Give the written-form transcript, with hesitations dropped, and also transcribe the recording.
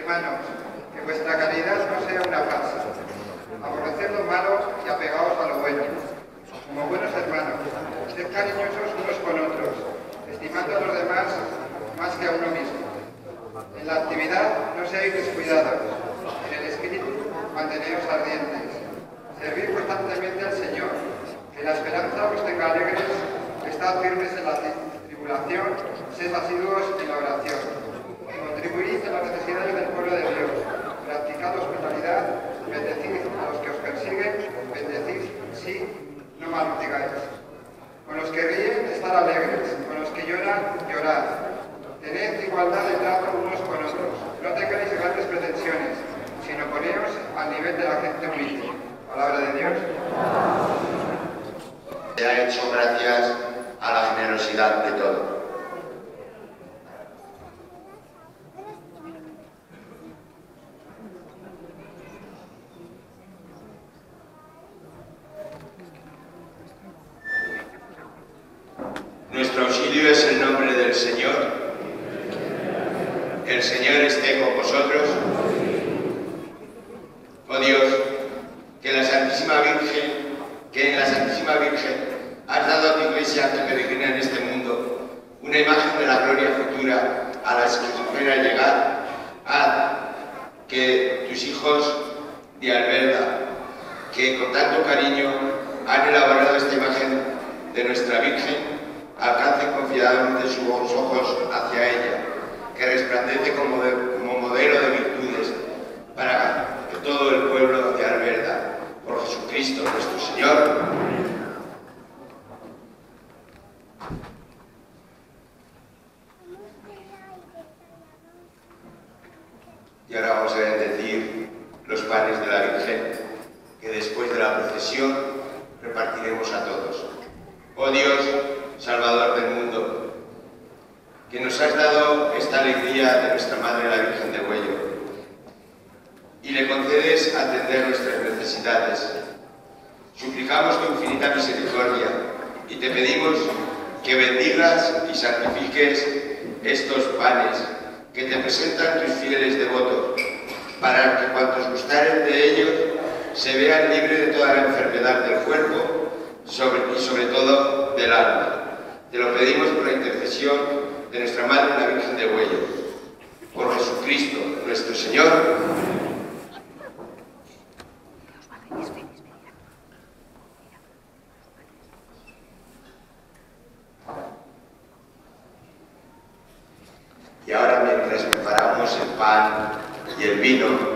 Hermanos, que vuestra caridad no sea una farsa. Aborreced lo malo y apegaos a lo bueno. Como buenos hermanos, sed cariñosos unos con otros, estimando a los demás más que a uno mismo. En la actividad no seáis descuidados, en el espíritu manteneos ardientes. Servid constantemente al Señor, que la esperanza os tenga alegres, estad firmes en la tribulación, sed asiduos en la oración. Contribuid en las necesidades del pueblo de Dios, practicad hospitalidad, bendecid a los que os persiguen, bendecid, sí, no maldigáis. Con los que ríen, estad alegres, con los que lloran, llorad. Tened igualdad de trato unos con otros, no tengáis grandes pretensiones, sino poneos al nivel de la gente humilde. Palabra de Dios. Se ha hecho gracias a la generosidad de todos. Nuestro auxilio es el nombre del Señor. El Señor esté con vosotros. Oh Dios, que en la Santísima Virgen has dado a tu Iglesia que peregrina en este mundo una imagen de la gloria futura a la que se espera llegar. Haz que tus hijos de Alberda, que con tanto cariño han elaborado esta imagen de nuestra Virgen, alcancen confiadamente sus ojos hacia ella, que resplandece como modelo de virtudes para que todo el pueblo de Alberda, por Jesucristo nuestro Señor. Y ahora vamos a bendecir los panes de la Virgen, que después de la procesión repartiremos a todos. Oh Dios, Salvador del mundo, que nos has dado esta alegría de nuestra Madre la Virgen de Huello, y le concedes atender nuestras necesidades. Suplicamos tu infinita misericordia y te pedimos que bendigas y santifiques estos panes que te presentan tus fieles devotos, para que cuantos gustaren de ellos se vean libres de toda la enfermedad del cuerpo y sobre todo del alma. Te lo pedimos por la intercesión de nuestra Madre la Virgen de Huello. Por Jesucristo nuestro Señor. Y ahora, mientras preparamos el pan y el vino,